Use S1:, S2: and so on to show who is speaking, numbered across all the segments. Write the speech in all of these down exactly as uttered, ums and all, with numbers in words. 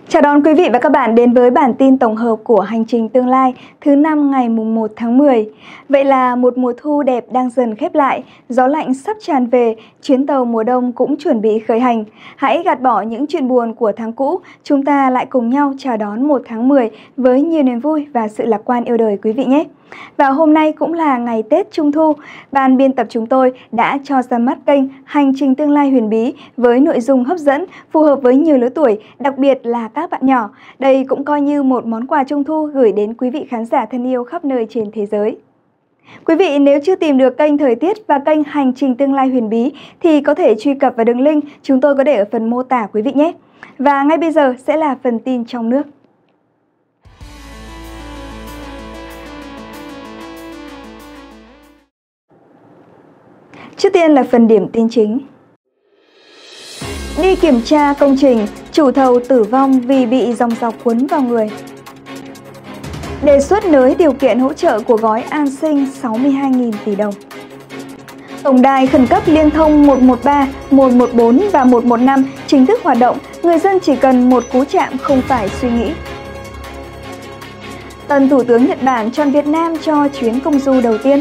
S1: Chào đón quý vị và các bạn đến với bản tin tổng hợp của Hành trình tương lai thứ năm ngày mùng một tháng mười. Vậy là một mùa thu đẹp đang dần khép lại, gió lạnh sắp tràn về, chuyến tàu mùa đông cũng chuẩn bị khởi hành. Hãy gạt bỏ những chuyện buồn của tháng cũ, chúng ta lại cùng nhau chào đón một tháng mười với nhiều niềm vui và sự lạc quan yêu đời quý vị nhé. Và hôm nay cũng là ngày Tết Trung Thu, ban biên tập chúng tôi đã cho ra mắt kênh Hành trình tương lai huyền bí với nội dung hấp dẫn, phù hợp với nhiều lứa tuổi, đặc biệt là các bạn nhỏ. Đây cũng coi như một món quà Trung Thu gửi đến quý vị khán giả thân yêu khắp nơi trên thế giới. Quý vị nếu chưa tìm được kênh Thời tiết và kênh Hành trình tương lai huyền bí thì có thể truy cập vào đường link chúng tôi có để ở phần mô tả quý vị nhé. Và ngay bây giờ sẽ là phần tin trong nước. Trước tiên là phần điểm tin chính. Đi kiểm tra công trình, chủ thầu tử vong vì bị dòng dọc cuốn vào người. Đề xuất nới điều kiện hỗ trợ của gói an sinh sáu mươi hai nghìn tỷ đồng. Tổng đài khẩn cấp liên thông một một ba, một một bốn và một một năm chính thức hoạt động, người dân chỉ cần một cú chạm không phải suy nghĩ. Tân Thủ tướng Nhật Bản chọn Việt Nam cho chuyến công du đầu tiên.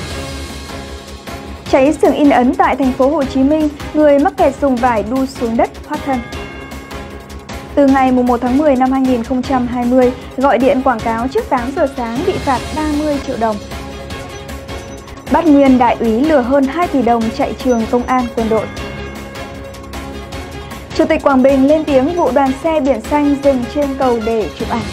S1: Cháy xưởng in ấn tại thành phố Hồ Chí Minh, người mắc kẹt dùng vải đu xuống đất thoát thân. Từ ngày mùng một tháng mười năm hai nghìn không trăm hai mươi, gọi điện quảng cáo trước tám giờ sáng bị phạt ba mươi triệu đồng. Bắt nguyên đại úy lừa hơn hai tỷ đồng chạy trường công an quân đội. Chủ tịch Quảng Bình lên tiếng vụ đoàn xe biển xanh dừng trên cầu để chụp ảnh.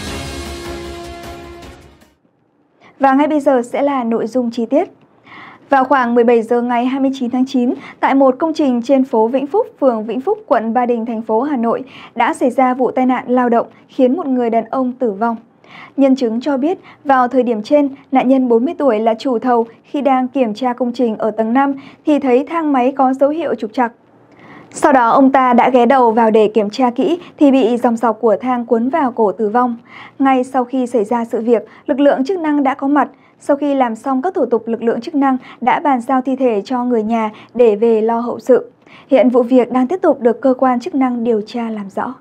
S1: Và ngay bây giờ sẽ là nội dung chi tiết. Vào khoảng mười bảy giờ ngày hai mươi chín tháng chín, tại một công trình trên phố Vĩnh Phúc, phường Vĩnh Phúc, quận Ba Đình, thành phố Hà Nội đã xảy ra vụ tai nạn lao động khiến một người đàn ông tử vong. Nhân chứng cho biết, vào thời điểm trên, nạn nhân bốn mươi tuổi là chủ thầu khi đang kiểm tra công trình ở tầng năm thì thấy thang máy có dấu hiệu trục trặc. Sau đó ông ta đã ghé đầu vào để kiểm tra kỹ thì bị dòng dọc của thang cuốn vào cổ tử vong. Ngay sau khi xảy ra sự việc, lực lượng chức năng đã có mặt. Sau khi làm xong các thủ tục, lực lượng chức năng đã bàn giao thi thể cho người nhà để về lo hậu sự. Hiện vụ việc đang tiếp tục được cơ quan chức năng điều tra làm rõ.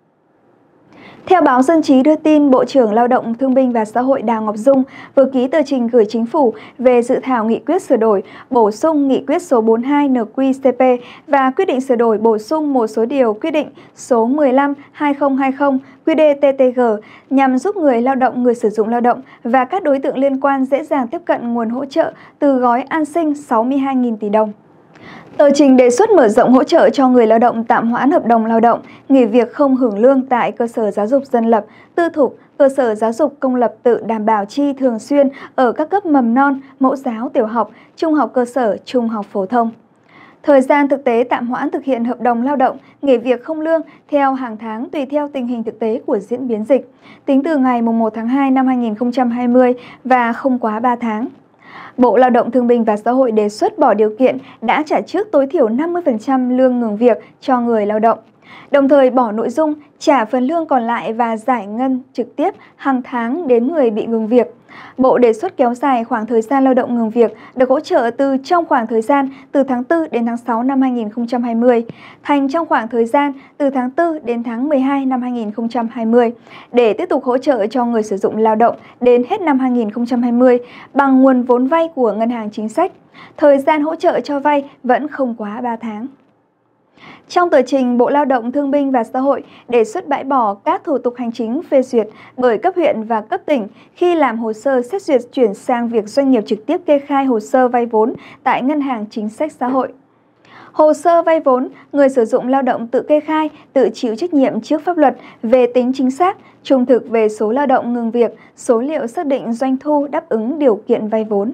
S1: Theo báo Dân trí đưa tin, Bộ trưởng Lao động Thương binh và Xã hội Đào Ngọc Dung vừa ký tờ trình gửi Chính phủ về dự thảo nghị quyết sửa đổi, bổ sung nghị quyết số bốn mươi hai N Q C P và quyết định sửa đổi bổ sung một số điều quyết định số mười lăm trên hai nghìn không trăm hai mươi Q D T T G nhằm giúp người lao động, người sử dụng lao động và các đối tượng liên quan dễ dàng tiếp cận nguồn hỗ trợ từ gói an sinh sáu mươi hai nghìn tỷ đồng. Tờ trình đề xuất mở rộng hỗ trợ cho người lao động tạm hoãn hợp đồng lao động, nghỉ việc không hưởng lương tại cơ sở giáo dục dân lập, tư thục, cơ sở giáo dục công lập tự đảm bảo chi thường xuyên ở các cấp mầm non, mẫu giáo, tiểu học, trung học cơ sở, trung học phổ thông. Thời gian thực tế tạm hoãn thực hiện hợp đồng lao động, nghỉ việc không lương theo hàng tháng tùy theo tình hình thực tế của diễn biến dịch, tính từ ngày mùng một tháng hai năm hai nghìn không trăm hai mươi và không quá ba tháng. Bộ Lao động Thương binh và Xã hội đề xuất bỏ điều kiện đã trả trước tối thiểu năm mươi phần trăm lương ngừng việc cho người lao động, đồng thời bỏ nội dung trả phần lương còn lại và giải ngân trực tiếp hàng tháng đến người bị ngừng việc. Bộ đề xuất kéo dài khoảng thời gian lao động ngừng việc được hỗ trợ từ trong khoảng thời gian từ tháng tư đến tháng sáu năm hai nghìn không trăm hai mươi thành trong khoảng thời gian từ tháng tư đến tháng mười hai năm hai nghìn không trăm hai mươi để tiếp tục hỗ trợ cho người sử dụng lao động đến hết năm hai nghìn không trăm hai mươi bằng nguồn vốn vay của ngân hàng chính sách. Thời gian hỗ trợ cho vay vẫn không quá ba tháng. Trong tờ trình, Bộ Lao động Thương binh và Xã hội đề xuất bãi bỏ các thủ tục hành chính phê duyệt bởi cấp huyện và cấp tỉnh khi làm hồ sơ xét duyệt chuyển sang việc doanh nghiệp trực tiếp kê khai hồ sơ vay vốn tại Ngân hàng Chính sách Xã hội. Hồ sơ vay vốn, người sử dụng lao động tự kê khai, tự chịu trách nhiệm trước pháp luật về tính chính xác, trung thực về số lao động ngừng việc, số liệu xác định doanh thu đáp ứng điều kiện vay vốn.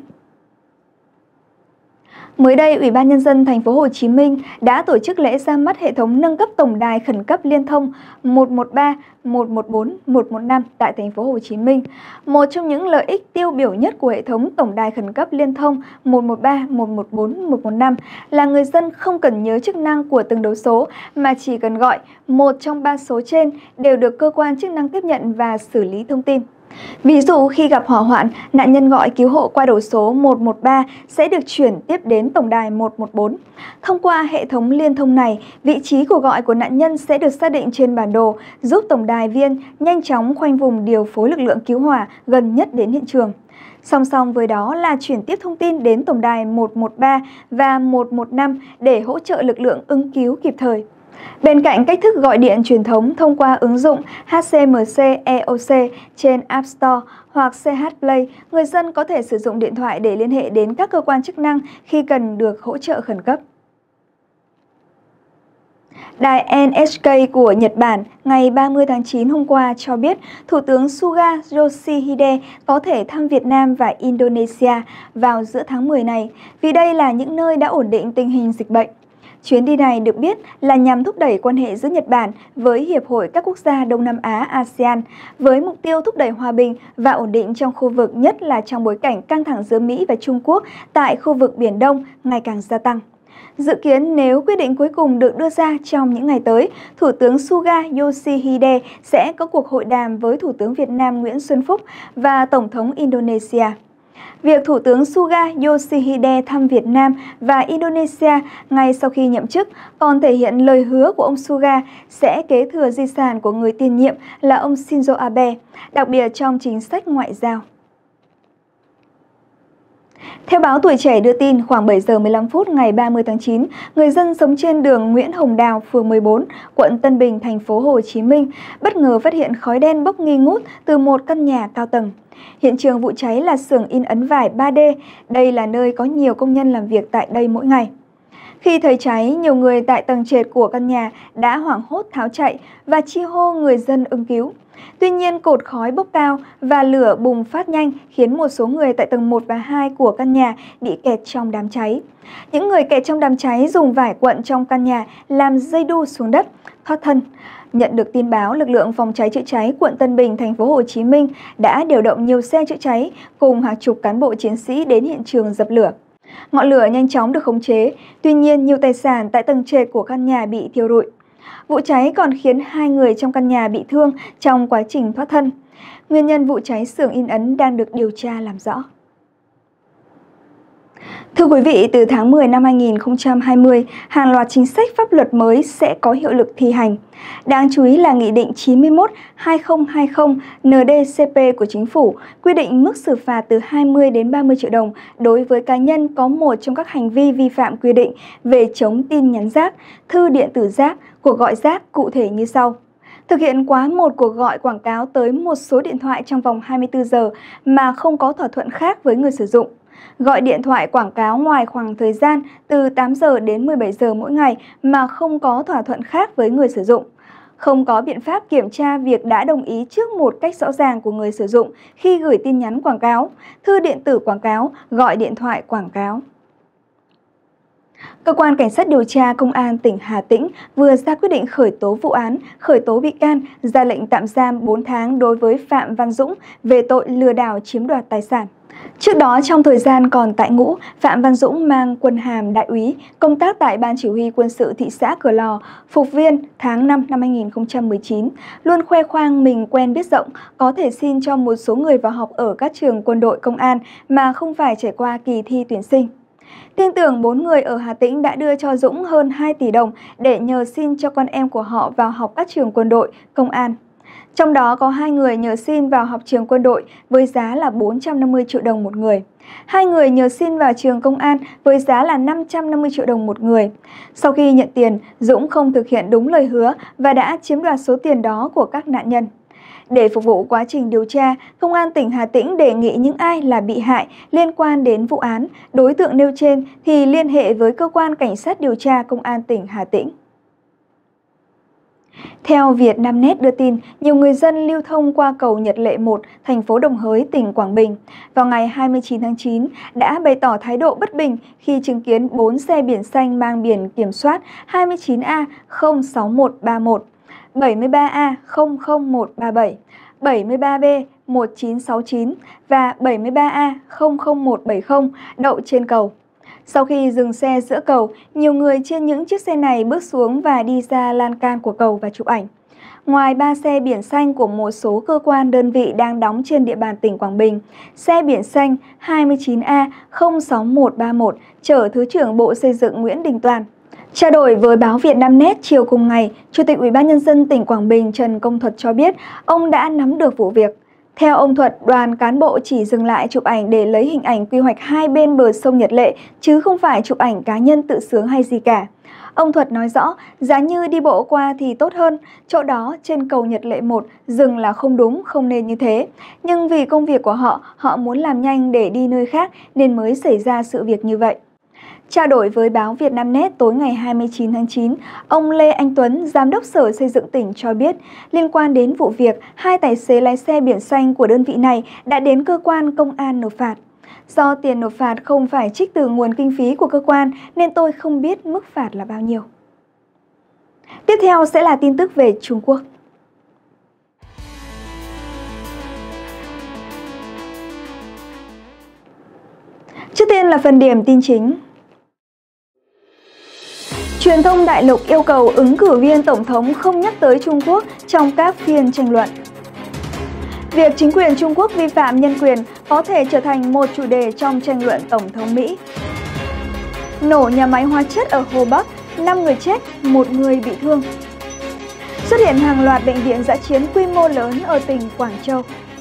S1: Mới đây, Ủy ban Nhân dân thành phố Hồ Chí Minh đã tổ chức lễ ra mắt hệ thống nâng cấp tổng đài khẩn cấp liên thông một một ba, một một bốn, một một năm tại thành phố Hồ Chí Minh. Một trong những lợi ích tiêu biểu nhất của hệ thống tổng đài khẩn cấp liên thông một một ba, một một bốn, một một năm là người dân không cần nhớ chức năng của từng đấu số mà chỉ cần gọi một trong ba số trên đều được cơ quan chức năng tiếp nhận và xử lý thông tin. Ví dụ khi gặp hỏa hoạn, nạn nhân gọi cứu hộ qua đầu số một một ba sẽ được chuyển tiếp đến tổng đài một một bốn. Thông qua hệ thống liên thông này, vị trí cuộc gọi của nạn nhân sẽ được xác định trên bản đồ, giúp tổng đài viên nhanh chóng khoanh vùng điều phối lực lượng cứu hỏa gần nhất đến hiện trường. Song song với đó là chuyển tiếp thông tin đến tổng đài một một ba và một một năm để hỗ trợ lực lượng ứng cứu kịp thời. Bên cạnh cách thức gọi điện truyền thống thông qua ứng dụng hát xê em xê e o xê trên App Store hoặc xê hát Play, người dân có thể sử dụng điện thoại để liên hệ đến các cơ quan chức năng khi cần được hỗ trợ khẩn cấp. Đài en hát ca của Nhật Bản ngày ba mươi tháng chín hôm qua cho biết Thủ tướng Suga Yoshihide có thể thăm Việt Nam và Indonesia vào giữa tháng mười này, vì đây là những nơi đã ổn định tình hình dịch bệnh. Chuyến đi này được biết là nhằm thúc đẩy quan hệ giữa Nhật Bản với Hiệp hội các quốc gia Đông Nam Á a sê an với mục tiêu thúc đẩy hòa bình và ổn định trong khu vực, nhất là trong bối cảnh căng thẳng giữa Mỹ và Trung Quốc tại khu vực Biển Đông ngày càng gia tăng. Dự kiến nếu quyết định cuối cùng được đưa ra trong những ngày tới, Thủ tướng Suga Yoshihide sẽ có cuộc hội đàm với Thủ tướng Việt Nam Nguyễn Xuân Phúc và Tổng thống Indonesia. Việc Thủ tướng Suga Yoshihide thăm Việt Nam và Indonesia ngay sau khi nhậm chức còn thể hiện lời hứa của ông Suga sẽ kế thừa di sản của người tiền nhiệm là ông Shinzo Abe, đặc biệt trong chính sách ngoại giao. Theo báo Tuổi Trẻ đưa tin, khoảng bảy giờ mười lăm phút ngày ba mươi tháng chín, người dân sống trên đường Nguyễn Hồng Đào, phường mười bốn, quận Tân Bình, thành phố Hồ Chí Minh bất ngờ phát hiện khói đen bốc nghi ngút từ một căn nhà cao tầng. Hiện trường vụ cháy là xưởng in ấn vải ba D, đây là nơi có nhiều công nhân làm việc tại đây mỗi ngày. Khi thấy cháy, nhiều người tại tầng trệt của căn nhà đã hoảng hốt tháo chạy và chi hô người dân ứng cứu. Tuy nhiên, cột khói bốc cao và lửa bùng phát nhanh khiến một số người tại tầng một và hai của căn nhà bị kẹt trong đám cháy. Những người kẹt trong đám cháy dùng vải quặn trong căn nhà làm dây đu xuống đất, thoát thân. Nhận được tin báo, lực lượng phòng cháy chữa cháy quận Tân Bình, thành phố Hồ Chí Minh đã điều động nhiều xe chữa cháy cùng hàng chục cán bộ chiến sĩ đến hiện trường dập lửa. Ngọn lửa nhanh chóng được khống chế, tuy nhiên nhiều tài sản tại tầng trệt của căn nhà bị thiêu rụi. Vụ cháy còn khiến hai người trong căn nhà bị thương trong quá trình thoát thân. Nguyên nhân vụ cháy xưởng in ấn đang được điều tra làm rõ. Thưa quý vị, từ tháng mười năm hai nghìn không trăm hai mươi, hàng loạt chính sách pháp luật mới sẽ có hiệu lực thi hành. Đáng chú ý là Nghị định chín mươi mốt trên hai nghìn hai mươi en đê cê pê của Chính phủ quy định mức xử phạt từ hai mươi đến ba mươi triệu đồng đối với cá nhân có một trong các hành vi vi phạm quy định về chống tin nhắn rác, thư điện tử rác, cuộc gọi rác cụ thể như sau. Thực hiện quá một cuộc gọi quảng cáo tới một số điện thoại trong vòng hai mươi tư giờ mà không có thỏa thuận khác với người sử dụng. Gọi điện thoại quảng cáo ngoài khoảng thời gian từ tám giờ đến mười bảy giờ mỗi ngày mà không có thỏa thuận khác với người sử dụng. Không có biện pháp kiểm tra việc đã đồng ý trước một cách rõ ràng của người sử dụng khi gửi tin nhắn quảng cáo, thư điện tử quảng cáo, gọi điện thoại quảng cáo. Cơ quan Cảnh sát điều tra Công an tỉnh Hà Tĩnh vừa ra quyết định khởi tố vụ án, khởi tố bị can, ra lệnh tạm giam bốn tháng đối với Phạm Văn Dũng về tội lừa đảo chiếm đoạt tài sản. Trước đó, trong thời gian còn tại ngũ, Phạm Văn Dũng mang quân hàm đại úy, công tác tại Ban Chỉ huy Quân sự thị xã Cửa Lò, phục viên tháng năm năm hai nghìn không trăm mười chín, luôn khoe khoang mình quen biết rộng, có thể xin cho một số người vào học ở các trường quân đội công an mà không phải trải qua kỳ thi tuyển sinh. Tin tưởng bốn người ở Hà Tĩnh đã đưa cho Dũng hơn hai tỷ đồng để nhờ xin cho con em của họ vào học các trường quân đội, công an. Trong đó có hai người nhờ xin vào học trường quân đội với giá là bốn trăm năm mươi triệu đồng một người. Hai người nhờ xin vào trường công an với giá là năm trăm năm mươi triệu đồng một người. Sau khi nhận tiền, Dũng không thực hiện đúng lời hứa và đã chiếm đoạt số tiền đó của các nạn nhân. Để phục vụ quá trình điều tra, Công an tỉnh Hà Tĩnh đề nghị những ai là bị hại liên quan đến vụ án, đối tượng nêu trên thì liên hệ với Cơ quan Cảnh sát điều tra Công an tỉnh Hà Tĩnh. Theo Vietnamnet đưa tin, nhiều người dân lưu thông qua cầu Nhật Lệ một, thành phố Đồng Hới, tỉnh Quảng Bình, vào ngày hai mươi chín tháng chín đã bày tỏ thái độ bất bình khi chứng kiến bốn xe biển xanh mang biển kiểm soát hai mươi chín A không sáu một ba một, bảy mươi ba A không không một ba bảy, bảy mươi ba B một chín sáu chín và bảy mươi ba A không không một bảy không đậu trên cầu. Sau khi dừng xe giữa cầu, nhiều người trên những chiếc xe này bước xuống và đi ra lan can của cầu và chụp ảnh. ngoài ba xe biển xanh của một số cơ quan đơn vị đang đóng trên địa bàn tỉnh Quảng Bình, xe biển xanh hai chín A không sáu một ba một chở Thứ trưởng Bộ Xây dựng Nguyễn Đình Toàn. Trao đổi với báo Vietnamnet chiều cùng ngày, Chủ tịch Ủy ban Nhân dân tỉnh Quảng Bình Trần Công Thuật cho biết ông đã nắm được vụ việc. Theo ông Thuật, đoàn cán bộ chỉ dừng lại chụp ảnh để lấy hình ảnh quy hoạch hai bên bờ sông Nhật Lệ, chứ không phải chụp ảnh cá nhân tự sướng hay gì cả. Ông Thuật nói rõ, giá như đi bộ qua thì tốt hơn, chỗ đó trên cầu Nhật Lệ một dừng là không đúng, không nên như thế. Nhưng vì công việc của họ, họ muốn làm nhanh để đi nơi khác nên mới xảy ra sự việc như vậy. Trao đổi với báo Vietnamnet tối ngày hai mươi chín tháng chín, ông Lê Anh Tuấn, Giám đốc Sở Xây dựng tỉnh cho biết, liên quan đến vụ việc, hai tài xế lái xe biển xanh của đơn vị này đã đến cơ quan công an nộp phạt. Do tiền nộp phạt không phải trích từ nguồn kinh phí của cơ quan nên tôi không biết mức phạt là bao nhiêu. Tiếp theo sẽ là tin tức về Trung Quốc. Trước tiên là phần điểm tin chính. Truyền thông đại lục yêu cầu ứng cử viên Tổng thống không nhắc tới Trung Quốc trong các phiên tranh luận. Việc chính quyền Trung Quốc vi phạm nhân quyền có thể trở thành một chủ đề trong tranh luận Tổng thống Mỹ. Nổ nhà máy hóa chất ở Hồ Bắc, năm người chết, một người bị thương. Xuất hiện hàng loạt bệnh viện dã chiến quy mô lớn ở tỉnh Quảng Châu.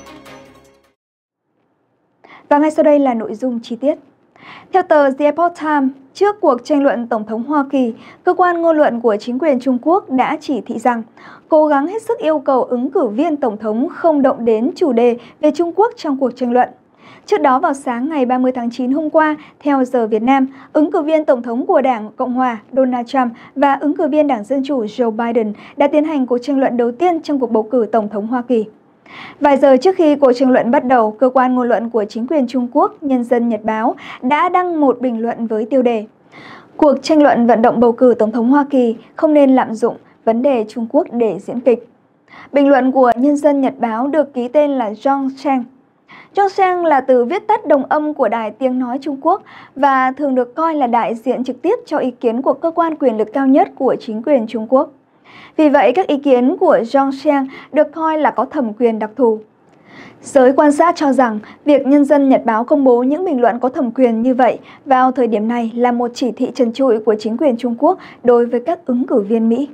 S1: Và ngay sau đây là nội dung chi tiết. Theo tờ The Epoch Times, trước cuộc tranh luận Tổng thống Hoa Kỳ, cơ quan ngôn luận của chính quyền Trung Quốc đã chỉ thị rằng cố gắng hết sức yêu cầu ứng cử viên Tổng thống không động đến chủ đề về Trung Quốc trong cuộc tranh luận. Trước đó vào sáng ngày ba mươi tháng chín hôm qua, theo giờ Việt Nam, ứng cử viên Tổng thống của Đảng Cộng hòa Donald Trump và ứng cử viên Đảng Dân Chủ Joe Biden đã tiến hành cuộc tranh luận đầu tiên trong cuộc bầu cử Tổng thống Hoa Kỳ. Vài giờ trước khi cuộc tranh luận bắt đầu, cơ quan ngôn luận của chính quyền Trung Quốc, Nhân dân Nhật báo, đã đăng một bình luận với tiêu đề Cuộc tranh luận vận động bầu cử Tổng thống Hoa Kỳ không nên lạm dụng vấn đề Trung Quốc để diễn kịch. Bình luận của Nhân dân Nhật báo được ký tên là Zhong Sheng. Zhong Sheng là từ viết tắt đồng âm của Đài Tiếng Nói Trung Quốc và thường được coi là đại diện trực tiếp cho ý kiến của cơ quan quyền lực cao nhất của chính quyền Trung Quốc. Vì vậy, các ý kiến của Zhong Sheng được coi là có thẩm quyền đặc thù. Giới quan sát cho rằng, việc Nhân dân Nhật báo công bố những bình luận có thẩm quyền như vậy vào thời điểm này là một chỉ thị trần trụi của chính quyền Trung Quốc đối với các ứng cử viên Mỹ.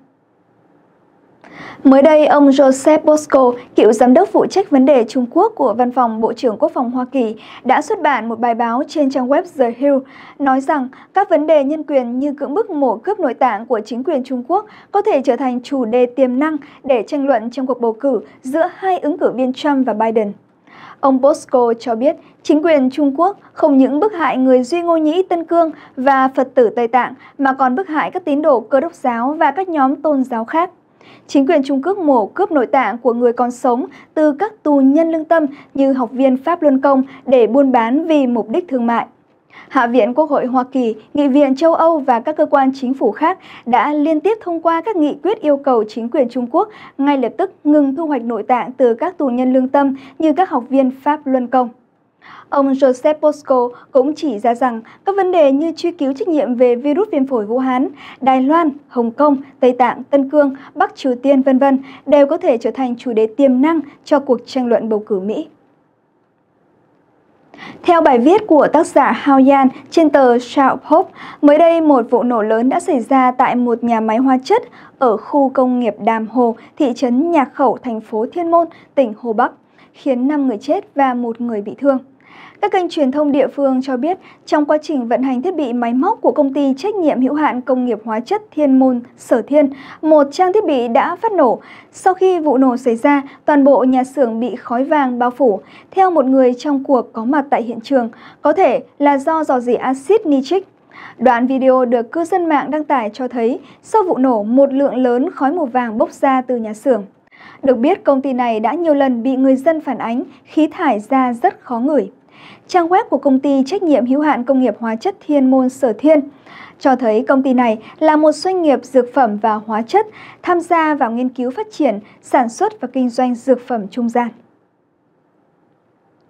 S1: Mới đây, ông Joseph Bosco, cựu giám đốc phụ trách vấn đề Trung Quốc của Văn phòng Bộ trưởng Quốc phòng Hoa Kỳ, đã xuất bản một bài báo trên trang web The Hill, nói rằng các vấn đề nhân quyền như cưỡng bức mổ cướp nội tạng của chính quyền Trung Quốc có thể trở thành chủ đề tiềm năng để tranh luận trong cuộc bầu cử giữa hai ứng cử viên Trump và Biden. Ông Bosco cho biết chính quyền Trung Quốc không những bức hại người Duy Ngô Nhĩ Tân Cương và Phật tử Tây Tạng mà còn bức hại các tín đồ Cơ đốc giáo và các nhóm tôn giáo khác. Chính quyền Trung Quốc mổ cướp nội tạng của người còn sống từ các tù nhân lương tâm như học viên Pháp Luân Công để buôn bán vì mục đích thương mại. Hạ viện Quốc hội Hoa Kỳ, Nghị viện châu Âu và các cơ quan chính phủ khác đã liên tiếp thông qua các nghị quyết yêu cầu chính quyền Trung Quốc ngay lập tức ngừng thu hoạch nội tạng từ các tù nhân lương tâm như các học viên Pháp Luân Công. Ông Joseph Bosco cũng chỉ ra rằng các vấn đề như truy cứu trách nhiệm về virus viêm phổi Vũ Hán, Đài Loan, Hồng Kông, Tây Tạng, Tân Cương, Bắc Triều Tiên, vân vân đều có thể trở thành chủ đề tiềm năng cho cuộc tranh luận bầu cử Mỹ. Theo bài viết của tác giả Hao Yan trên tờ South Post, mới đây một vụ nổ lớn đã xảy ra tại một nhà máy hóa chất ở khu công nghiệp Đàm Hồ, thị trấn Nhạc Khẩu, thành phố Thiên Môn, tỉnh Hồ Bắc, khiến năm người chết và một người bị thương. Các kênh truyền thông địa phương cho biết, trong quá trình vận hành thiết bị máy móc của công ty trách nhiệm hữu hạn công nghiệp hóa chất Thiên Môn Sở Thiên, một trang thiết bị đã phát nổ. Sau khi vụ nổ xảy ra, toàn bộ nhà xưởng bị khói vàng bao phủ. Theo một người trong cuộc có mặt tại hiện trường, có thể là do rò rỉ axit nitric. Đoạn video được cư dân mạng đăng tải cho thấy, sau vụ nổ, một lượng lớn khói màu vàng bốc ra từ nhà xưởng. Được biết, công ty này đã nhiều lần bị người dân phản ánh khí thải ra rất khó ngửi. Trang web của công ty trách nhiệm hữu hạn công nghiệp hóa chất Thiên Môn Sở Thiên cho thấy công ty này là một doanh nghiệp dược phẩm và hóa chất tham gia vào nghiên cứu phát triển, sản xuất và kinh doanh dược phẩm trung gian.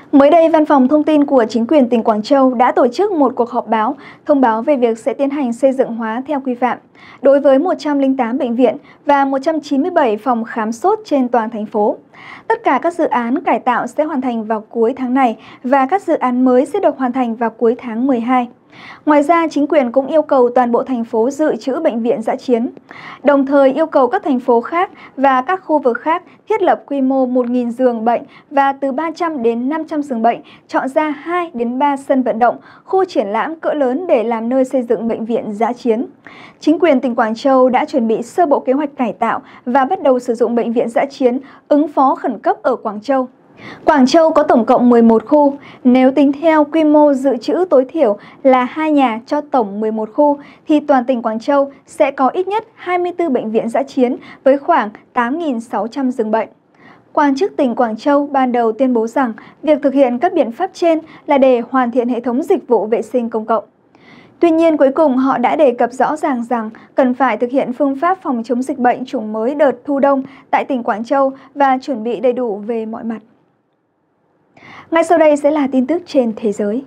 S1: Mới đây, Văn phòng Thông tin của chính quyền tỉnh Quảng Châu đã tổ chức một cuộc họp báo thông báo về việc sẽ tiến hành xây dựng hóa theo quy phạm đối với một trăm lẻ tám bệnh viện và một trăm chín mươi bảy phòng khám sốt trên toàn thành phố. Tất cả các dự án cải tạo sẽ hoàn thành vào cuối tháng này và các dự án mới sẽ được hoàn thành vào cuối tháng mười hai. Ngoài ra, chính quyền cũng yêu cầu toàn bộ thành phố dự trữ bệnh viện dã chiến, đồng thời yêu cầu các thành phố khác và các khu vực khác thiết lập quy mô một nghìn giường bệnh và từ ba trăm đến năm trăm giường bệnh, chọn ra hai đến ba sân vận động, khu triển lãm cỡ lớn để làm nơi xây dựng bệnh viện dã chiến. Chính quyền tỉnh Quảng Châu đã chuẩn bị sơ bộ kế hoạch cải tạo và bắt đầu sử dụng bệnh viện dã chiến ứng phó khẩn cấp ở Quảng Châu. Quảng Châu có tổng cộng mười một khu, nếu tính theo quy mô dự trữ tối thiểu là hai nhà cho tổng mười một khu, thì toàn tỉnh Quảng Châu sẽ có ít nhất hai mươi tư bệnh viện dã chiến với khoảng tám nghìn sáu trăm giường bệnh. Quan chức tỉnh Quảng Châu ban đầu tuyên bố rằng việc thực hiện các biện pháp trên là để hoàn thiện hệ thống dịch vụ vệ sinh công cộng. Tuy nhiên, cuối cùng họ đã đề cập rõ ràng rằng cần phải thực hiện phương pháp phòng chống dịch bệnh chủng mới đợt thu đông tại tỉnh Quảng Châu và chuẩn bị đầy đủ về mọi mặt. Ngay sau đây sẽ là tin tức trên thế giới.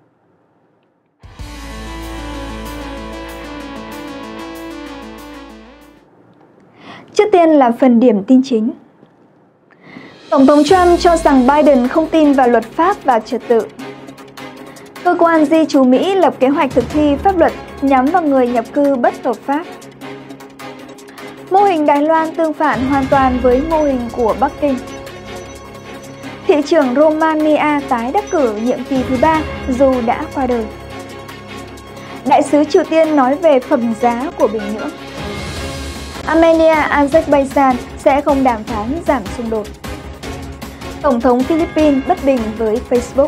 S1: Trước tiên là phần điểm tin chính. Tổng thống Trump cho rằng Biden không tin vào luật pháp và trật tự. Cơ quan di trú Mỹ lập kế hoạch thực thi pháp luật nhắm vào người nhập cư bất hợp pháp. Mô hình Đài Loan tương phản hoàn toàn với mô hình của Bắc Kinh. Thị trưởng Romania tái đắc cử nhiệm kỳ thứ ba dù đã qua đời. Đại sứ Triều Tiên nói về phẩm giá của Bình Nhưỡng. Armenia, Azerbaijan sẽ không đàm phán giảm xung đột. Tổng thống Philippines bất bình với Facebook.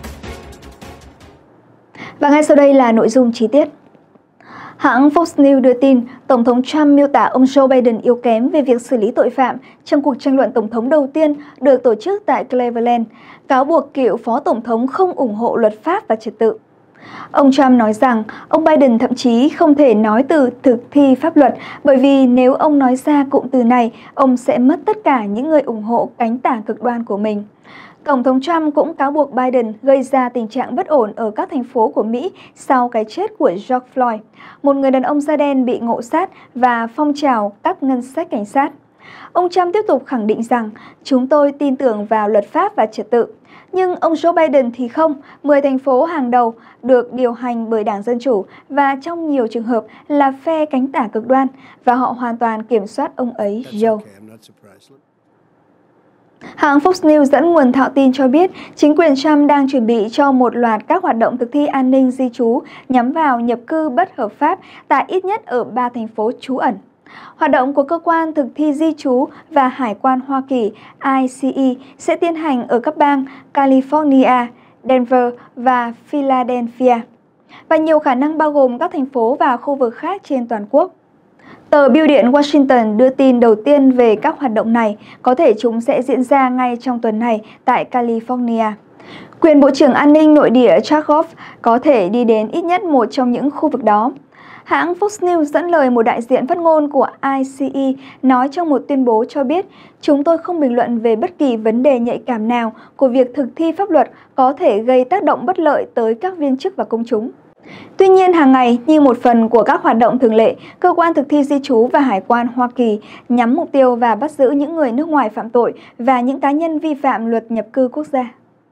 S1: Và ngay sau đây là nội dung chi tiết. Hãng Fox News đưa tin, Tổng thống Trump miêu tả ông Joe Biden yếu kém về việc xử lý tội phạm trong cuộc tranh luận tổng thống đầu tiên được tổ chức tại Cleveland, cáo buộc cựu phó tổng thống không ủng hộ luật pháp và trật tự. Ông Trump nói rằng ông Biden thậm chí không thể nói từ thực thi pháp luật bởi vì nếu ông nói ra cụm từ này, ông sẽ mất tất cả những người ủng hộ cánh tả cực đoan của mình. Tổng thống Trump cũng cáo buộc Biden gây ra tình trạng bất ổn ở các thành phố của Mỹ sau cái chết của George Floyd, một người đàn ông da đen bị ngộ sát và phong trào cắt ngân sách cảnh sát. Ông Trump tiếp tục khẳng định rằng chúng tôi tin tưởng vào luật pháp và trật tự. Nhưng ông Joe Biden thì không, mười thành phố hàng đầu được điều hành bởi Đảng Dân Chủ và trong nhiều trường hợp là phe cánh tả cực đoan và họ hoàn toàn kiểm soát ông ấy, Joe. Hãng Fox News dẫn nguồn thạo tin cho biết chính quyền Trump đang chuẩn bị cho một loạt các hoạt động thực thi an ninh di trú nhắm vào nhập cư bất hợp pháp tại ít nhất ở ba thành phố trú ẩn. Hoạt động của Cơ quan Thực thi Di trú và Hải quan Hoa Kỳ I C E sẽ tiến hành ở các bang California, Denver và Philadelphia, và nhiều khả năng bao gồm các thành phố và khu vực khác trên toàn quốc. Tờ Bưu điện Washington đưa tin đầu tiên về các hoạt động này, có thể chúng sẽ diễn ra ngay trong tuần này tại California. Quyền Bộ trưởng An ninh Nội địa Charkov có thể đi đến ít nhất một trong những khu vực đó. Hãng Fox News dẫn lời một đại diện phát ngôn của I C E nói trong một tuyên bố cho biết chúng tôi không bình luận về bất kỳ vấn đề nhạy cảm nào của việc thực thi pháp luật có thể gây tác động bất lợi tới các viên chức và công chúng. Tuy nhiên, hàng ngày, như một phần của các hoạt động thường lệ, Cơ quan Thực thi Di trú và Hải quan Hoa Kỳ nhắm mục tiêu và bắt giữ những người nước ngoài phạm tội và những cá nhân vi phạm luật nhập cư quốc gia.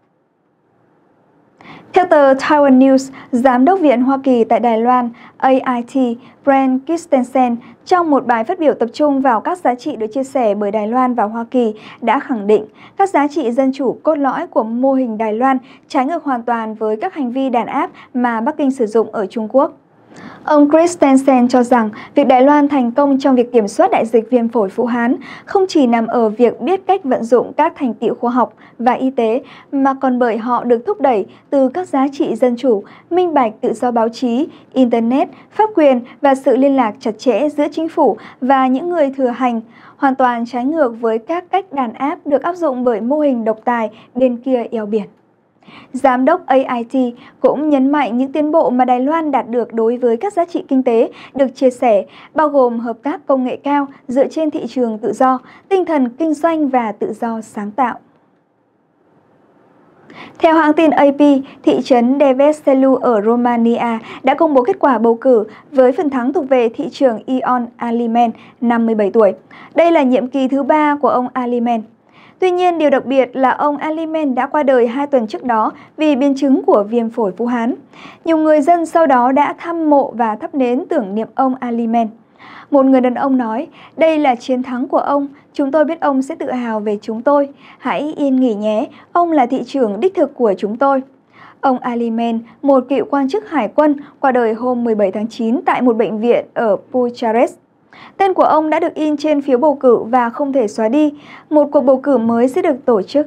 S1: Theo tờ Taiwan News, Giám đốc Viện Hoa Kỳ tại Đài Loan A I T Brent Christensen trong một bài phát biểu tập trung vào các giá trị được chia sẻ bởi Đài Loan và Hoa Kỳ đã khẳng định các giá trị dân chủ cốt lõi của mô hình Đài Loan trái ngược hoàn toàn với các hành vi đàn áp mà Bắc Kinh sử dụng ở Trung Quốc. Ông Christensen cho rằng việc Đài Loan thành công trong việc kiểm soát đại dịch viêm phổi Vũ Hán không chỉ nằm ở việc biết cách vận dụng các thành tựu khoa học và y tế, mà còn bởi họ được thúc đẩy từ các giá trị dân chủ, minh bạch, tự do báo chí, Internet, pháp quyền và sự liên lạc chặt chẽ giữa chính phủ và những người thừa hành, hoàn toàn trái ngược với các cách đàn áp được áp dụng bởi mô hình độc tài bên kia eo biển. Giám đốc A I T cũng nhấn mạnh những tiến bộ mà Đài Loan đạt được đối với các giá trị kinh tế được chia sẻ, bao gồm hợp tác công nghệ cao dựa trên thị trường tự do, tinh thần kinh doanh và tự do sáng tạo. Theo hãng tin a pê, thị trấn Deveselu ở Romania đã công bố kết quả bầu cử với phần thắng thuộc về thị trưởng Ion Alimen, năm mươi bảy tuổi. Đây là nhiệm kỳ thứ ba của ông Alimen. Tuy nhiên, điều đặc biệt là ông Alimen đã qua đời hai tuần trước đó vì biến chứng của viêm phổi Vũ Hán. Nhiều người dân sau đó đã thăm mộ và thắp nến tưởng niệm ông Alimen. Một người đàn ông nói, đây là chiến thắng của ông, chúng tôi biết ông sẽ tự hào về chúng tôi. Hãy yên nghỉ nhé, ông là thị trưởng đích thực của chúng tôi. Ông Alimen, một cựu quan chức hải quân, qua đời hôm mười bảy tháng chín tại một bệnh viện ở Bucharest. Tên của ông đã được in trên phiếu bầu cử và không thể xóa đi. Một cuộc bầu cử mới sẽ được tổ chức.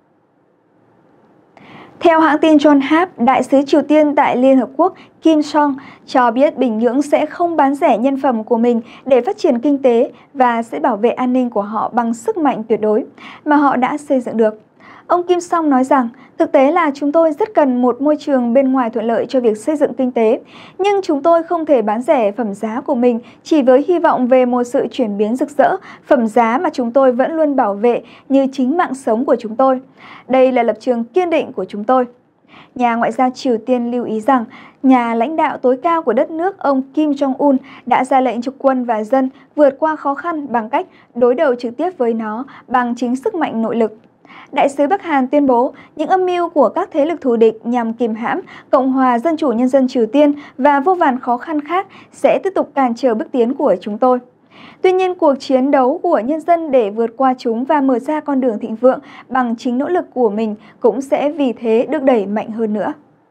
S1: Theo hãng tin Yonhap, đại sứ Triều Tiên tại Liên Hợp Quốc Kim Song cho biết Bình Nhưỡng sẽ không bán rẻ nhân phẩm của mình để phát triển kinh tế và sẽ bảo vệ an ninh của họ bằng sức mạnh tuyệt đối mà họ đã xây dựng được. Ông Kim Song nói rằng, thực tế là chúng tôi rất cần một môi trường bên ngoài thuận lợi cho việc xây dựng kinh tế, nhưng chúng tôi không thể bán rẻ phẩm giá của mình chỉ với hy vọng về một sự chuyển biến rực rỡ, phẩm giá mà chúng tôi vẫn luôn bảo vệ như chính mạng sống của chúng tôi. Đây là lập trường kiên định của chúng tôi. Nhà ngoại giao Triều Tiên lưu ý rằng, nhà lãnh đạo tối cao của đất nước ông Kim Jong-un đã ra lệnh cho quân và dân vượt qua khó khăn bằng cách đối đầu trực tiếp với nó bằng chính sức mạnh nội lực. Đại sứ Bắc Hàn tuyên bố những âm mưu của các thế lực thù địch nhằm kìm hãm Cộng hòa Dân chủ Nhân dân Triều Tiên và vô vàn khó khăn khác sẽ tiếp tục cản trở bước tiến của chúng tôi. Tuy nhiên, cuộc chiến đấu của nhân dân để vượt qua chúng và mở ra con đường thịnh vượng bằng chính nỗ lực của mình cũng sẽ vì thế được đẩy mạnh hơn nữa.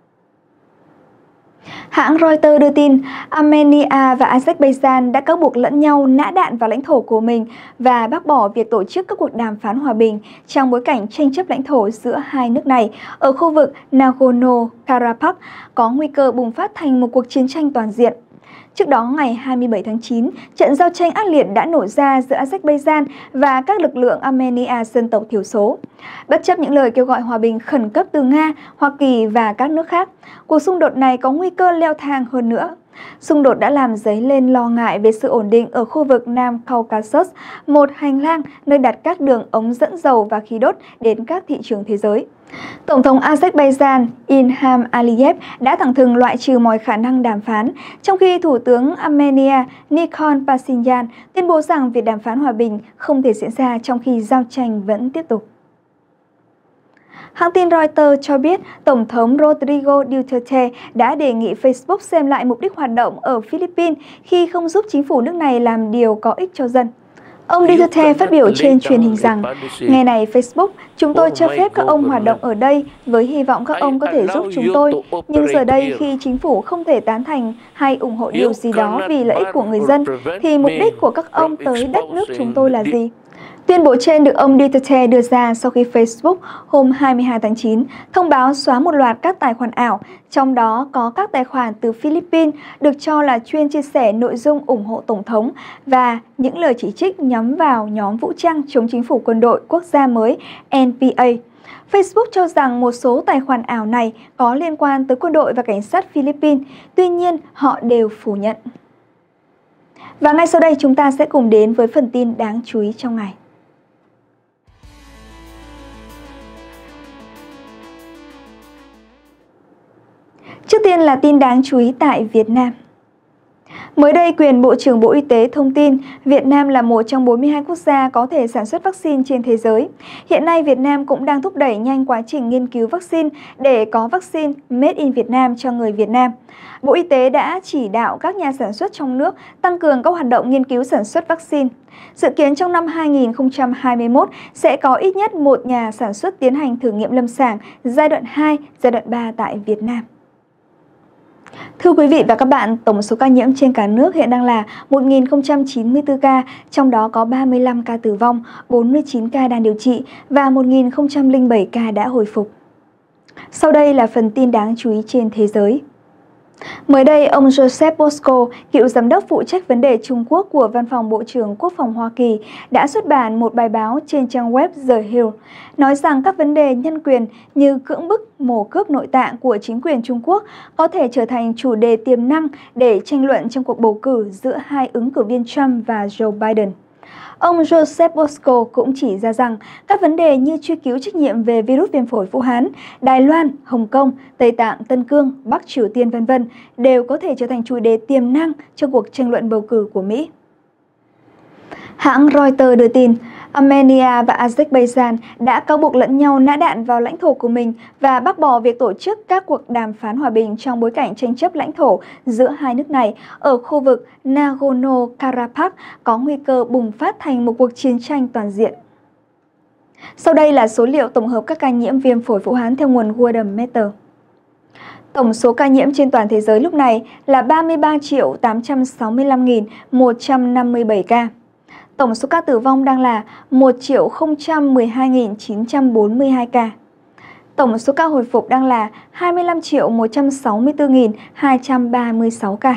S1: Hãng Reuters đưa tin, Armenia và Azerbaijan đã cáo buộc lẫn nhau nã đạn vào lãnh thổ của mình và bác bỏ việc tổ chức các cuộc đàm phán hòa bình trong bối cảnh tranh chấp lãnh thổ giữa hai nước này ở khu vực Nagorno-Karabakh có nguy cơ bùng phát thành một cuộc chiến tranh toàn diện. Trước đó, ngày hai mươi bảy tháng chín, trận giao tranh ác liệt đã nổ ra giữa Azerbaijan và các lực lượng Armenia dân tộc thiểu số. Bất chấp những lời kêu gọi hòa bình khẩn cấp từ Nga, Hoa Kỳ và các nước khác, cuộc xung đột này có nguy cơ leo thang hơn nữa. Xung đột đã làm dấy lên lo ngại về sự ổn định ở khu vực Nam Caucasus, một hành lang nơi đặt các đường ống dẫn dầu và khí đốt đến các thị trường thế giới. Tổng thống Azerbaijan Ilham Aliyev đã thẳng thừng loại trừ mọi khả năng đàm phán, trong khi Thủ tướng Armenia Nikol Pashinyan tuyên bố rằng việc đàm phán hòa bình không thể diễn ra trong khi giao tranh vẫn tiếp tục. Hãng tin Reuters cho biết Tổng thống Rodrigo Duterte đã đề nghị Facebook xem lại mục đích hoạt động ở Philippines khi không giúp chính phủ nước này làm điều có ích cho dân. Ông Duterte phát biểu trên truyền hình rằng, ngày này Facebook, chúng tôi cho phép các ông hoạt động ở đây với hy vọng các ông có thể giúp chúng tôi. Nhưng giờ đây khi chính phủ không thể tán thành hay ủng hộ điều gì đó vì lợi ích của người dân, thì mục đích của các ông tới đất nước chúng tôi là gì? Tuyên bố trên được ông Duterte đưa ra sau khi Facebook hôm hai mươi hai tháng chín thông báo xóa một loạt các tài khoản ảo, trong đó có các tài khoản từ Philippines được cho là chuyên chia sẻ nội dung ủng hộ Tổng thống và những lời chỉ trích nhắm vào nhóm vũ trang chống chính phủ quân đội quốc gia mới N P A. Facebook cho rằng một số tài khoản ảo này có liên quan tới quân đội và cảnh sát Philippines, tuy nhiên họ đều phủ nhận. Và ngay sau đây chúng ta sẽ cùng đến với phần tin đáng chú ý trong ngày. Trước tiên là tin đáng chú ý tại Việt Nam. Mới đây, quyền Bộ trưởng Bộ Y tế thông tin Việt Nam là một trong bốn mươi hai quốc gia có thể sản xuất vaccine trên thế giới. Hiện nay, Việt Nam cũng đang thúc đẩy nhanh quá trình nghiên cứu vaccine để có vaccine Made in Việt Nam cho người Việt Nam. Bộ Y tế đã chỉ đạo các nhà sản xuất trong nước tăng cường các hoạt động nghiên cứu sản xuất vaccine. Dự kiến trong năm hai nghìn không trăm hai mươi mốt sẽ có ít nhất một nhà sản xuất tiến hành thử nghiệm lâm sàng giai đoạn hai, giai đoạn ba tại Việt Nam. Thưa quý vị và các bạn, tổng số ca nhiễm trên cả nước hiện đang là một nghìn không trăm chín mươi tư ca, trong đó có ba mươi lăm ca tử vong, bốn mươi chín ca đang điều trị và một nghìn không trăm lẻ bảy ca đã hồi phục. Sau đây là phần tin đáng chú ý trên thế giới. Mới đây, ông Joseph Bosco, cựu giám đốc phụ trách vấn đề Trung Quốc của Văn phòng Bộ trưởng Quốc phòng Hoa Kỳ, đã xuất bản một bài báo trên trang web The Hill, nói rằng các vấn đề nhân quyền như cưỡng bức mổ cướp nội tạng của chính quyền Trung Quốc có thể trở thành chủ đề tiềm năng để tranh luận trong cuộc bầu cử giữa hai ứng cử viên Trump và Joe Biden. Ông Joseph Bosco cũng chỉ ra rằng các vấn đề như truy cứu trách nhiệm về virus viêm phổi Vũ Hán, Đài Loan, Hồng Kông, Tây Tạng, Tân Cương, Bắc Triều Tiên vân vân đều có thể trở thành chủ đề tiềm năng cho cuộc tranh luận bầu cử của Mỹ. Hãng Reuters đưa tin, Armenia và Azerbaijan đã cáo buộc lẫn nhau nã đạn vào lãnh thổ của mình và bác bỏ việc tổ chức các cuộc đàm phán hòa bình trong bối cảnh tranh chấp lãnh thổ giữa hai nước này ở khu vực Nagorno-Karabakh có nguy cơ bùng phát thành một cuộc chiến tranh toàn diện. Sau đây là số liệu tổng hợp các ca nhiễm viêm phổi Vũ Hán theo nguồn Worldometer. Tổng số ca nhiễm trên toàn thế giới lúc này là ba mươi ba triệu tám trăm sáu mươi lăm nghìn một trăm năm mươi bảy ca. Tổng số ca tử vong đang là một triệu không trăm mười hai nghìn chín trăm bốn mươi hai ca. Tổng số ca hồi phục đang là hai mươi lăm triệu một trăm sáu mươi tư nghìn hai trăm ba mươi sáu ca.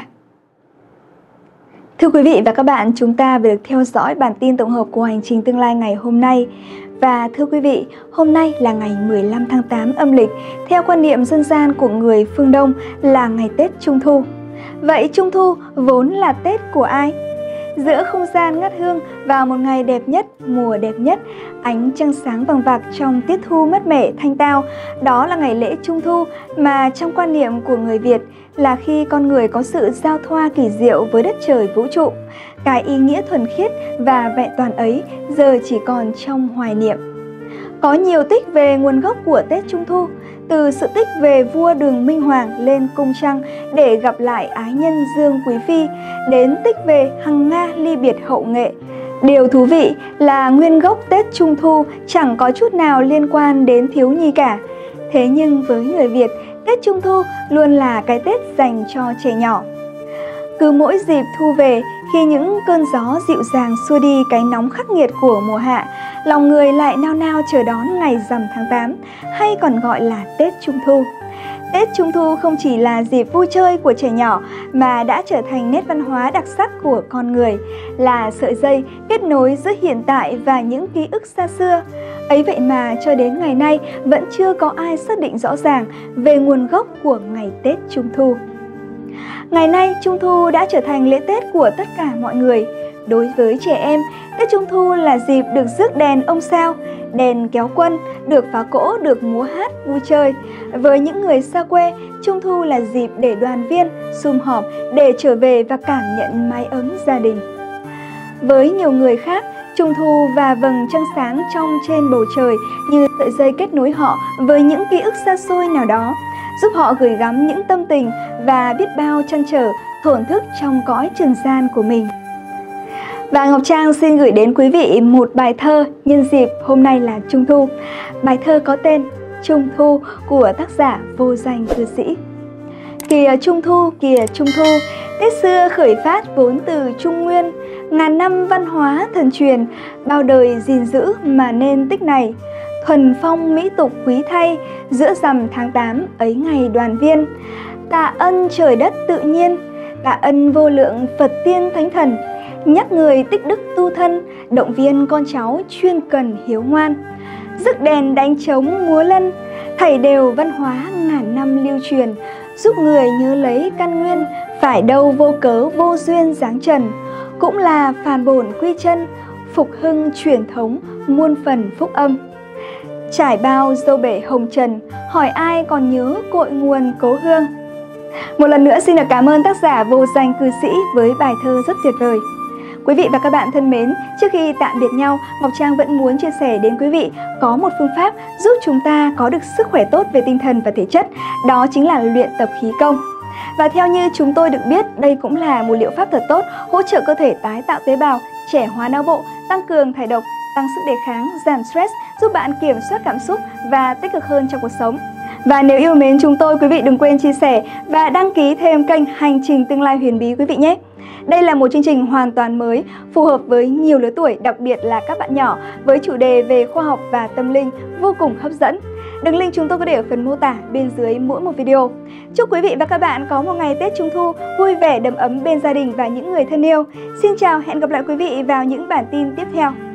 S1: Thưa quý vị và các bạn, chúng ta vừa được theo dõi bản tin tổng hợp của Hành trình tương lai ngày hôm nay. Và thưa quý vị, hôm nay là ngày mười lăm tháng tám âm lịch, theo quan niệm dân gian của người phương Đông là ngày Tết Trung Thu. Vậy Trung Thu vốn là Tết của ai? Giữa không gian ngát hương vào một ngày đẹp nhất, mùa đẹp nhất, ánh trăng sáng vàng vặc trong tiết thu mát mẻ thanh tao, đó là ngày lễ Trung Thu mà trong quan niệm của người Việt là khi con người có sự giao thoa kỳ diệu với đất trời vũ trụ. Cái ý nghĩa thuần khiết và vẹn toàn ấy giờ chỉ còn trong hoài niệm. Có nhiều tích về nguồn gốc của Tết Trung Thu, từ sự tích về vua Đường Minh Hoàng lên cung trăng để gặp lại ái nhân Dương Quý Phi, đến tích về Hằng Nga ly biệt hậu nghệ. Điều thú vị là nguyên gốc Tết Trung Thu chẳng có chút nào liên quan đến thiếu nhi cả. Thế nhưng với người Việt, Tết Trung Thu luôn là cái Tết dành cho trẻ nhỏ. Cứ mỗi dịp thu về, khi những cơn gió dịu dàng xua đi cái nóng khắc nghiệt của mùa hạ, lòng người lại nao nao chờ đón ngày rằm tháng tám, hay còn gọi là Tết Trung Thu. Tết Trung Thu không chỉ là dịp vui chơi của trẻ nhỏ mà đã trở thành nét văn hóa đặc sắc của con người, là sợi dây kết nối giữa hiện tại và những ký ức xa xưa. Ấy vậy mà cho đến ngày nay vẫn chưa có ai xác định rõ ràng về nguồn gốc của ngày Tết Trung Thu. Ngày nay, Trung Thu đã trở thành lễ Tết của tất cả mọi người. Đối với trẻ em, Tết Trung Thu là dịp được rước đèn ông sao, đèn kéo quân, được phá cỗ, được múa hát, vui chơi. Với những người xa quê, Trung Thu là dịp để đoàn viên, sum họp, để trở về và cảm nhận mái ấm gia đình. Với nhiều người khác, Trung Thu và vầng trăng sáng trong trên bầu trời như sợi dây kết nối họ với những ký ức xa xôi nào đó, giúp họ gửi gắm những tâm tình và biết bao trăn trở, thổn thức trong cõi trần gian của mình. Và Ngọc Trang xin gửi đến quý vị một bài thơ nhân dịp hôm nay là Trung Thu. Bài thơ có tên Trung Thu của tác giả vô danh cư sĩ. Kìa Trung Thu, kìa Trung Thu, Tết xưa khởi phát vốn từ Trung Nguyên, ngàn năm văn hóa thần truyền, bao đời gìn giữ mà nên tích này. Thuần phong mỹ tục quý thay, giữa rằm tháng tám ấy ngày đoàn viên. Tạ ân trời đất tự nhiên, tạ ân vô lượng Phật tiên thánh thần, nhắc người tích đức tu thân, động viên con cháu chuyên cần hiếu ngoan. Rước đèn đánh trống múa lân, thảy đều văn hóa ngàn năm lưu truyền, giúp người nhớ lấy căn nguyên, phải đâu vô cớ vô duyên giáng trần. Cũng là phản bổn quy chân, phục hưng truyền thống muôn phần phúc âm. Trải bao dâu bể hồng trần, hỏi ai còn nhớ cội nguồn cố hương. Một lần nữa xin được cảm ơn tác giả vô danh cư sĩ với bài thơ rất tuyệt vời. Quý vị và các bạn thân mến, trước khi tạm biệt nhau, Ngọc Trang vẫn muốn chia sẻ đến quý vị có một phương pháp giúp chúng ta có được sức khỏe tốt về tinh thần và thể chất, đó chính là luyện tập khí công. Và theo như chúng tôi được biết, đây cũng là một liệu pháp thật tốt, hỗ trợ cơ thể tái tạo tế bào, trẻ hóa não bộ, tăng cường thải độc, tăng sức đề kháng, giảm stress, giúp bạn kiểm soát cảm xúc và tích cực hơn trong cuộc sống. Và nếu yêu mến chúng tôi, quý vị đừng quên chia sẻ và đăng ký thêm kênh Hành trình Tương lai Huyền Bí quý vị nhé. Đây là một chương trình hoàn toàn mới, phù hợp với nhiều lứa tuổi, đặc biệt là các bạn nhỏ, với chủ đề về khoa học và tâm linh vô cùng hấp dẫn. Đường link chúng tôi có để ở phần mô tả bên dưới mỗi một video. Chúc quý vị và các bạn có một ngày Tết Trung Thu vui vẻ, đầm ấm bên gia đình và những người thân yêu. Xin chào, hẹn gặp lại quý vị vào những bản tin tiếp theo.